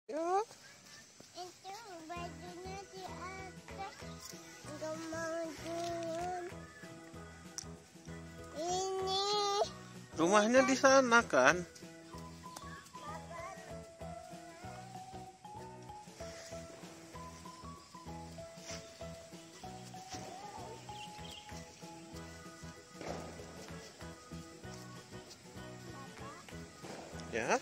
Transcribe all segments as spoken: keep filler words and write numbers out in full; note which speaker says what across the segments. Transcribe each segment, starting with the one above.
Speaker 1: Ya,
Speaker 2: Itu bajunya di atas, nggak mau turun. Ini
Speaker 1: rumahnya di sana kan? Ya.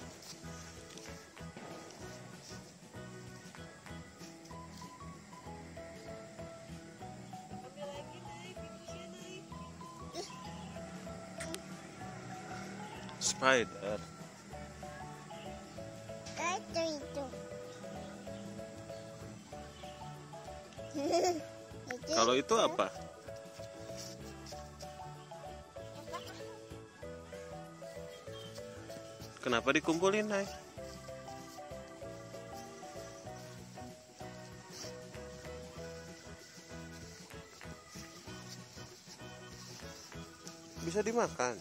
Speaker 1: Spider.
Speaker 2: itu itu. Itu
Speaker 1: Kalau itu apa? Kenapa dikumpulin, Nay? Bisa dimakan.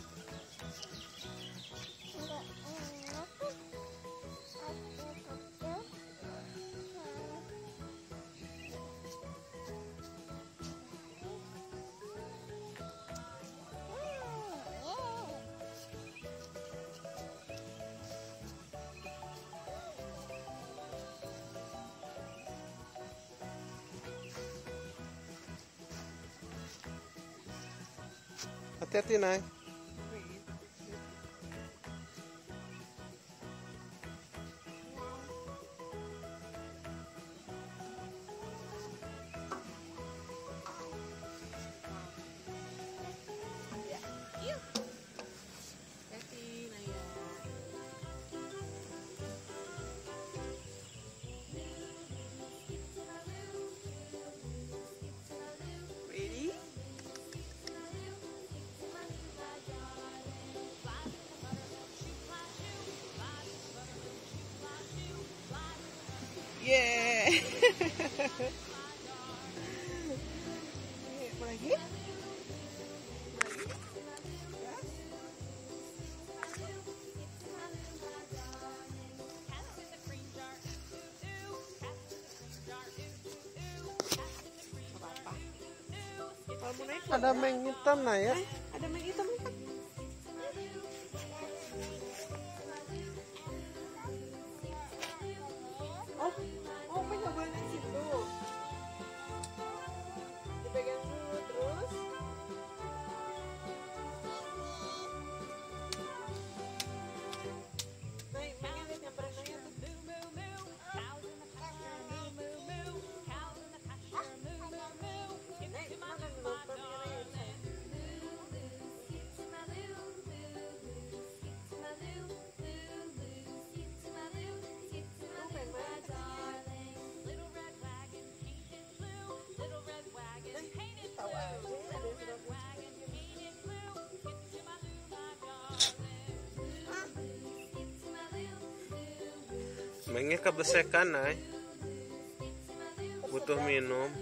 Speaker 2: nggak enak. Aku kecil.
Speaker 1: Hati-hati, Nay.
Speaker 3: Ready? Yeah. Mau lagi? Mau lagi? Ya. Apa-apa. Kalau mau naik
Speaker 1: Ada meng hitam, Nay ya.
Speaker 3: Eh, ada main hitam kan? Oh, oh, main nggak boleh naik situ. Dipegang dulu terus. Naik, pengen lihat nyamperin Naya tuh. Naik, mana dulu? Papinya Naya di sana. Kamu pengen main Eh, tahu aja ada yang sudah kucing.
Speaker 1: Mengnya kebesekan, Nay. Butuh minum.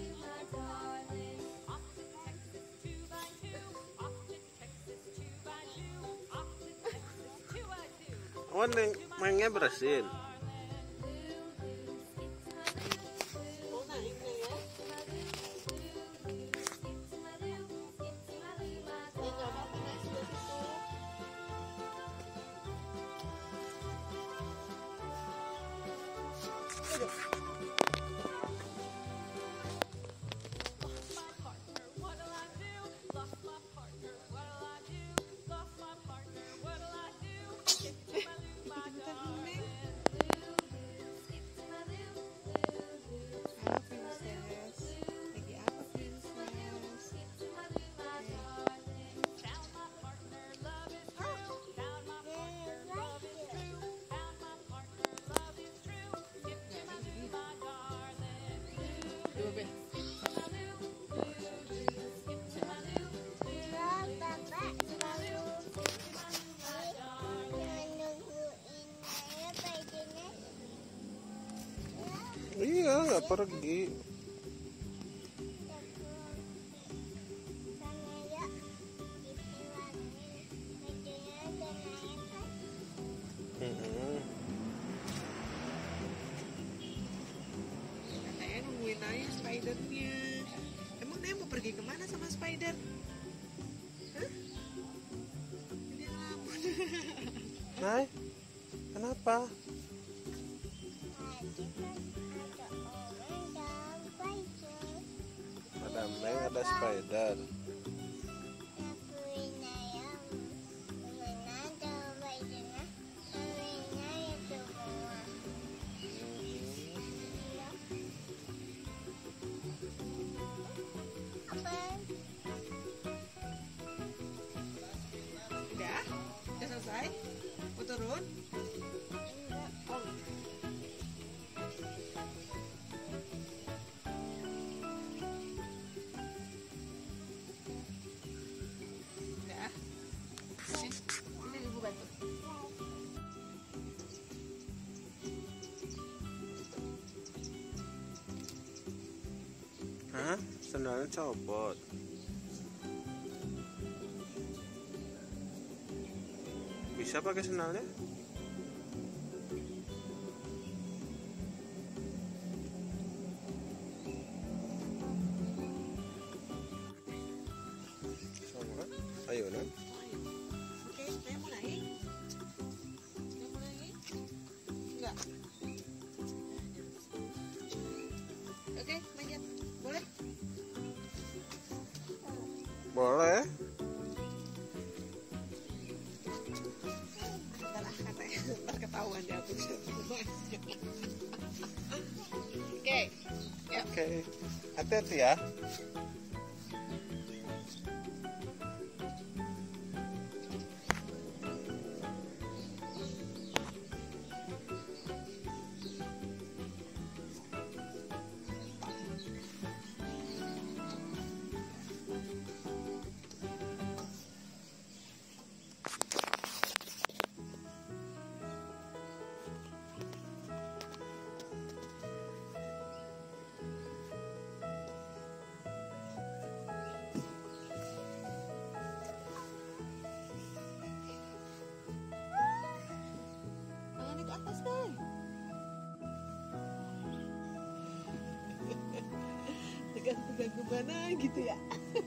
Speaker 1: Oh, neng, mengnya bersin.
Speaker 3: Mau naik nih ya? Ya nggak apa-apa naik sudah situ. Aduh. Ikut-ikutan Neng. Apa princess? Lagi apa princess? Coba Ben.
Speaker 2: Lah, Bapak selalu nungguin saya bajunya.
Speaker 1: Iya, nggak pergi.
Speaker 2: Sana ya, dibilangin bajunya udah naik kan?
Speaker 1: Mm-mm. Nay, kenapa?
Speaker 2: Tadi kan ada orang dan spider.
Speaker 1: Ada Meng, ada spider.
Speaker 2: Tapi ayam, mana ada spidernya? Spidernya itu semua. Ya. Apa?
Speaker 3: Udah? Udah selesai? Mau turun?
Speaker 2: Enggak.
Speaker 3: Oh. Udah? Eh, ini ibu bantu.
Speaker 1: Hah? Sendalnya copot. Bisa pakai sendalnya? Sama. Ayo, Nan.
Speaker 3: Oke, saya mau naik. Saya mau naik. Enggak. Oke, manjat. Boleh?
Speaker 1: Boleh.
Speaker 3: Ntar ah, katanya. Ntar ketahuan deh aku. Oke. Yuk.
Speaker 1: Oke. Hati-hati ya.
Speaker 3: Tangannya ke atas, Bang. Tegang-tegang kemana gitu ya.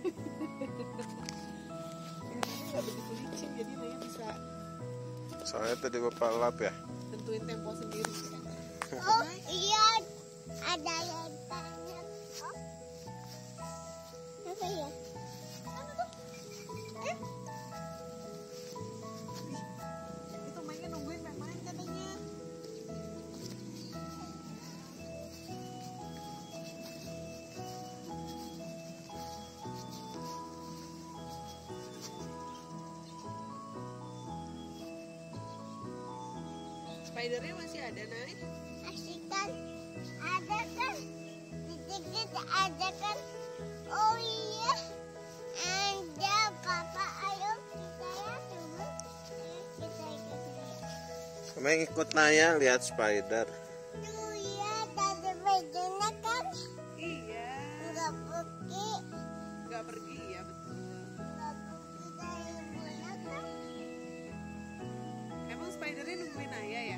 Speaker 3: Ini nggak begitu licin, jadi Naya bisa
Speaker 1: Soalnya tadi bapak lap ya.
Speaker 3: tentuin tempo sendiri.
Speaker 2: Oh iya, ada yang tanya. Oh, apa ya? Apa tuh? Eh?
Speaker 3: Itu mainnya nungguin main-main katanya. Spidernya masih ada, Nay.
Speaker 2: Asik kan? Ada kan? Dikit ada kan? Oh iya, ada papa. Ayo kita ya dulu. Kita ikut.
Speaker 1: Meng ikut Naya lihat spider.
Speaker 2: Tuh ya, tadi bajunya kan?
Speaker 3: Iya.
Speaker 2: Nggak pergi,
Speaker 3: Nggak pergi ya, betul.
Speaker 2: nggak pergi dari mana kan?
Speaker 3: Emang spidernya nungguin Naya ya?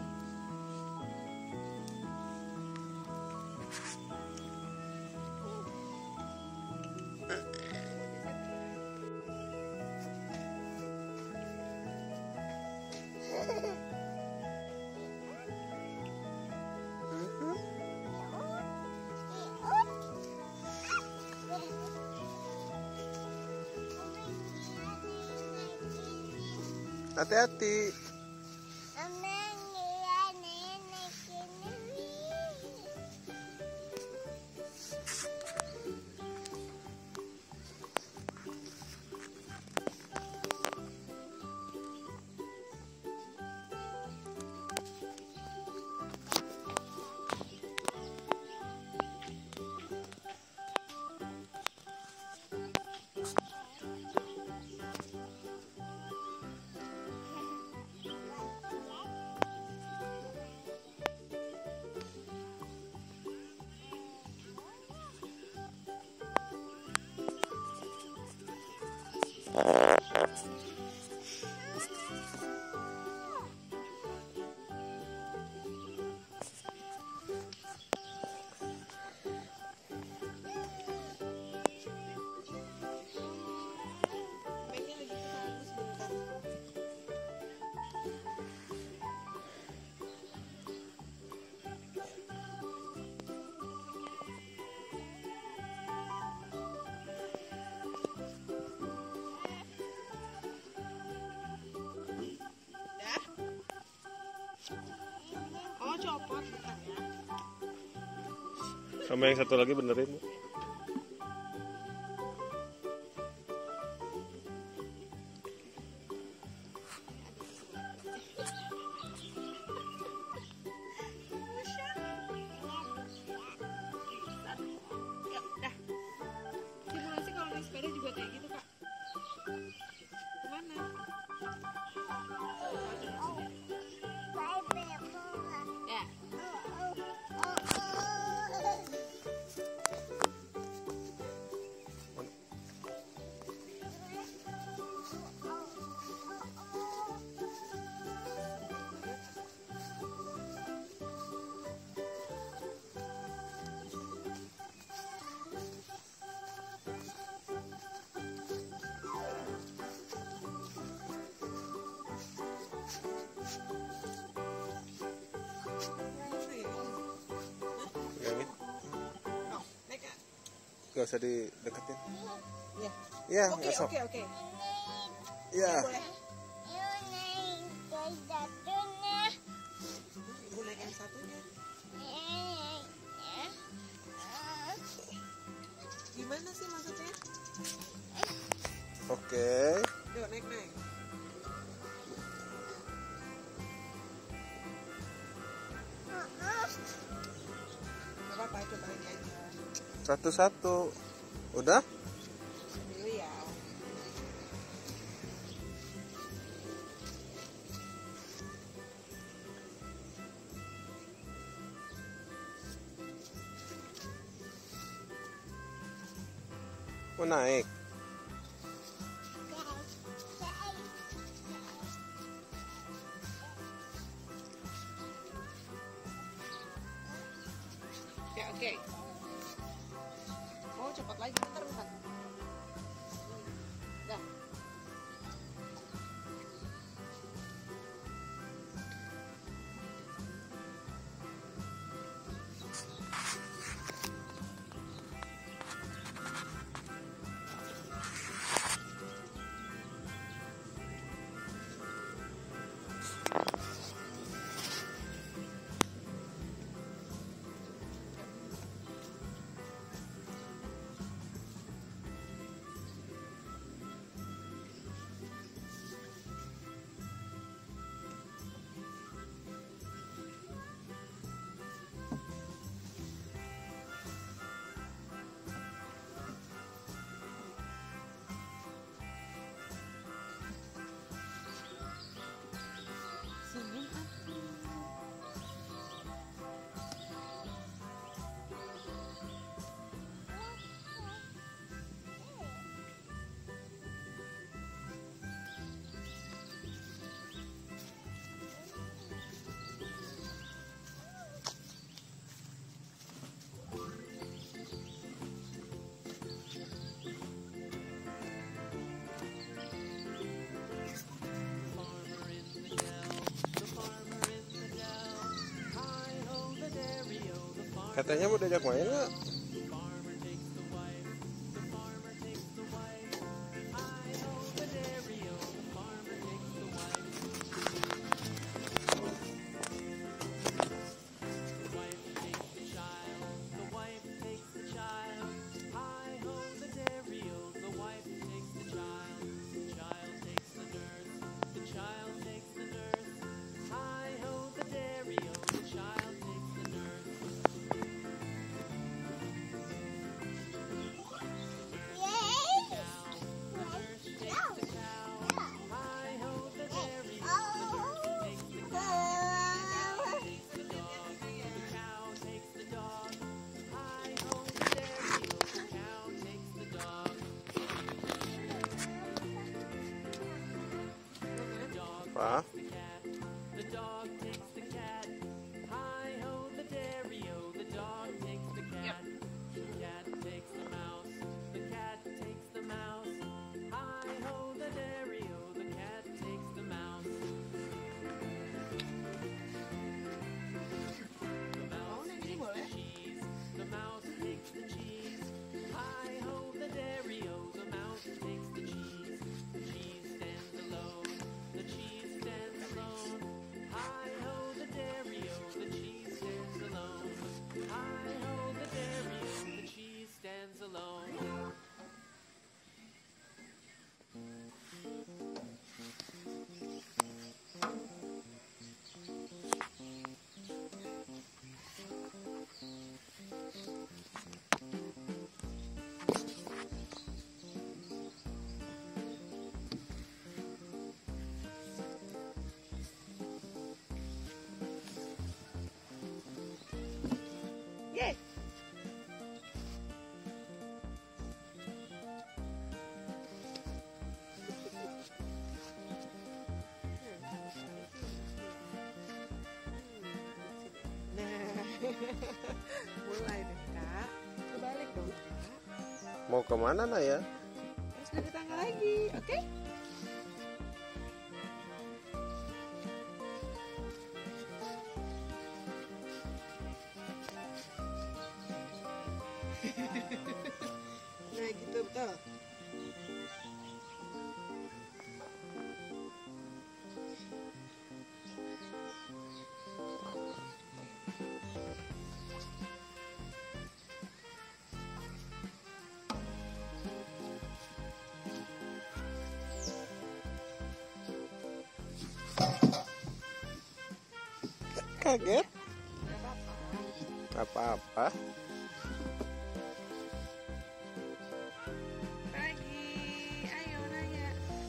Speaker 1: Hati-hati. Sama yang satu lagi benerin.
Speaker 3: Yuk, dah. Simulasi kalau naik sepeda juga kayak gitu, Kak. Kemana? Ya.
Speaker 1: Pegangin.
Speaker 3: Oh, naik, Kak.
Speaker 1: Gak usah dideketin.
Speaker 3: Ya.
Speaker 1: Ya,
Speaker 3: Oke,
Speaker 1: nggak sok.
Speaker 3: oke, oke.
Speaker 1: Ya.
Speaker 3: Boleh. Ibu naik yang satunya. Gimana sih maksudnya?
Speaker 1: Oke.
Speaker 3: Yuk, naik, naik. Gak apa-apa, coba ini aja.
Speaker 1: Satu-satu. Udah?
Speaker 3: Dulu ya.
Speaker 1: Mau naik.
Speaker 3: Ya, oke. Oh, cepat lagi, bentar, bentar. Dah. Senyum aku.
Speaker 1: Katanya mau diajak main nggak?
Speaker 3: Mulai deh kak. Kebalik dong kak.
Speaker 1: Mau kemana Naya?
Speaker 3: Terus dari tangga lagi, oke? Nah gitu betul.
Speaker 1: Kaget?
Speaker 3: Gak apa-apa.
Speaker 1: Apa-apa?
Speaker 3: Pagi, ayo Naya.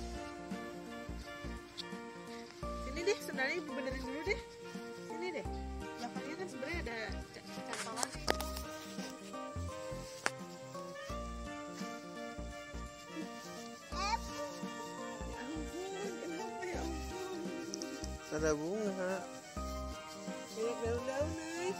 Speaker 3: Sini deh, sebenarnya ibu benerin dulu deh. Sini deh. Belakangnya kan sebenarnya ada ca- cantolannya. Ya ampun, kenapa ya ampun?
Speaker 1: Ada bunga.
Speaker 3: Banyak daun-daun nih.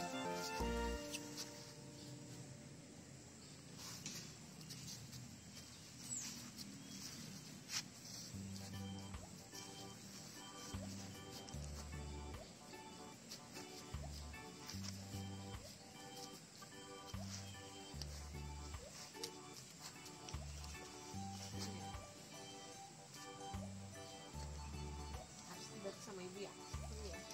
Speaker 3: Harus dibantu sama ibu ya. Ini ya.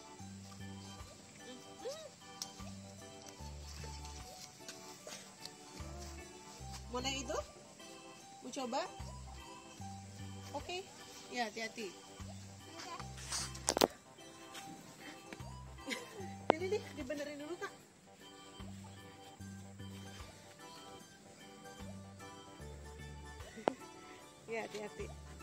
Speaker 3: Mau naik itu? Mau coba? Oke. Ya, hati-hati. Ini nih, dibenerin dulu, Kak. Ya, hati-hati.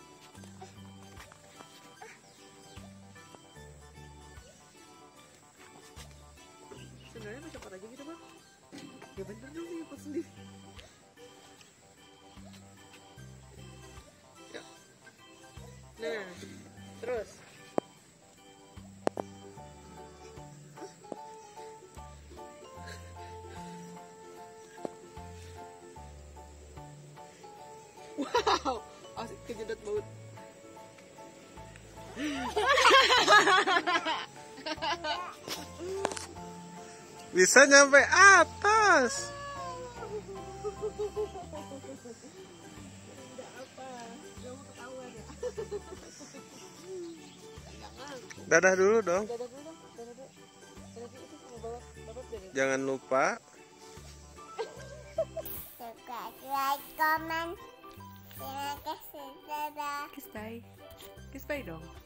Speaker 3: Sebenarnya mau cepat aja gitu, Bang. Ya bener dong, nih, pas sendiri. Ya. Nah, terus. Wow, asik kejedot baut.
Speaker 1: Bisa nyampe atas.
Speaker 3: Enggak apa, gak mau ketahuan ya. Jangan.
Speaker 1: Dadah dulu dong.
Speaker 3: Dadah dulu dong, dadah dulu. Dadah dulu itu sama bapak, bapak dadah.
Speaker 1: Jangan lupa
Speaker 2: Subscribe, like, comment. Terima kasih. Dadah.
Speaker 3: Kiss bye. Kiss bye dong.